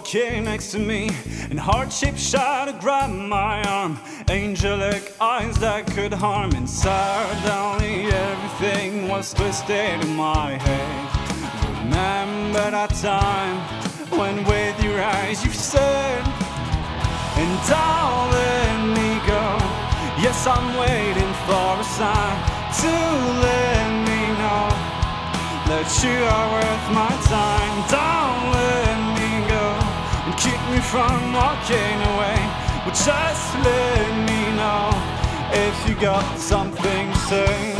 walking next to me, and heart-shaped shadow grabbed my arm. Angelic eyes that could harm. And suddenly everything was twisted in my head. Remember that time when with your eyes you said, and don't let me go. Yes, I'm waiting for a sign to let me know that you are worth my time. Don't let me go and keep me from walking away. Well, just let me know if you got something to say.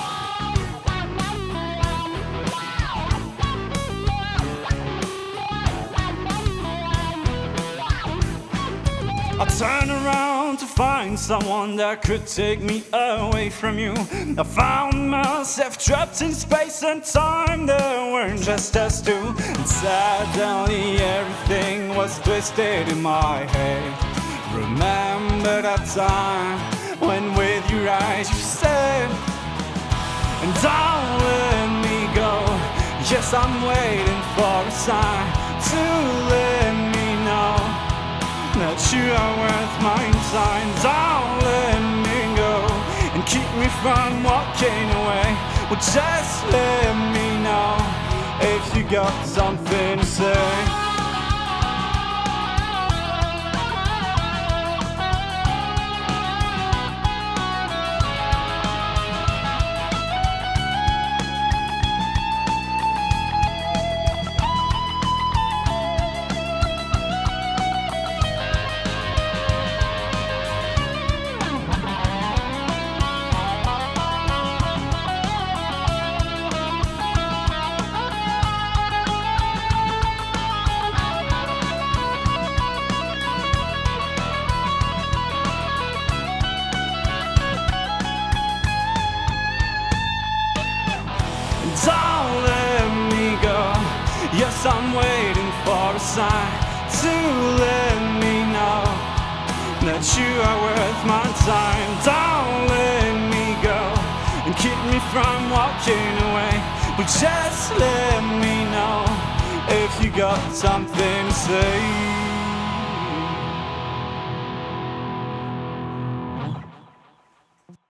I turn around to find someone that could take me away from you. I found myself trapped in space and time that weren't just us two. And suddenly everything was twisted in my head. Remember that time when with your eyes you said, and don't let me go. Yes, I'm waiting for a sign to let me know that you are worth my time. Don't let me go and keep me from walking away. Well, just let me know if you got something to say. Don't let me go. Yes, I'm waiting for a sign to let me know that you are worth my time. Don't let me go and keep me from walking away. But just let me know if you got something to say.